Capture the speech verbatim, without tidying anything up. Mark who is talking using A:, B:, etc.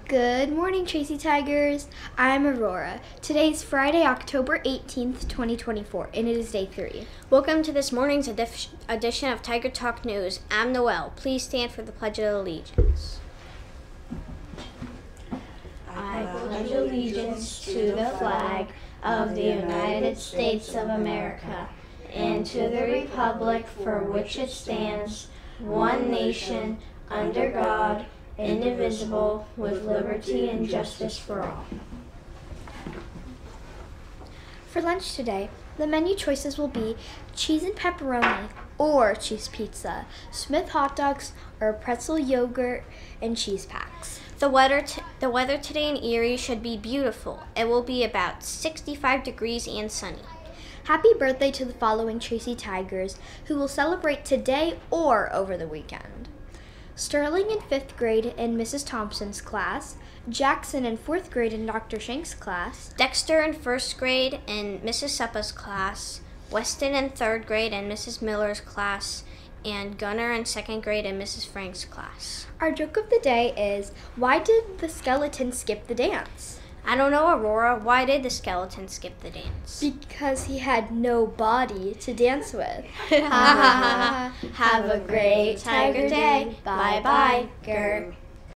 A: Good morning, Tracy Tigers. I'm Aurora. Today's Friday, October eighteenth, twenty twenty-four, and it is day three.
B: Welcome to this morning's edif- edition of Tiger Talk News. I'm Noel. Please stand for the Pledge of Allegiance.
C: I pledge allegiance to the flag of the United States of America and to the republic for which it stands, one nation, under God, indivisible, with liberty and justice for all.
A: For lunch today, the menu choices will be cheese and pepperoni or cheese pizza, Smith hot dogs, or pretzel yogurt and cheese packs.
B: The weather, t- the weather today in Erie should be beautiful. It will be about sixty-five degrees and sunny.
A: Happy birthday to the following Tracy Tigers who will celebrate today or over the weekend. Sterling in fifth grade in Missus Thompson's class, Jackson in fourth grade in Doctor Shank's class,
B: Dexter in first grade in Missus Suppa's class, Weston in third grade in Missus Miller's class, and Gunnar in second grade in Missus Frank's class.
A: Our joke of the day is, why did the skeleton skip the dance?
B: I don't know, Aurora. Why did the skeleton skip the dance?
A: Because he had no body to dance with.
B: Have a great Tiger Day. Bye-bye, Grr.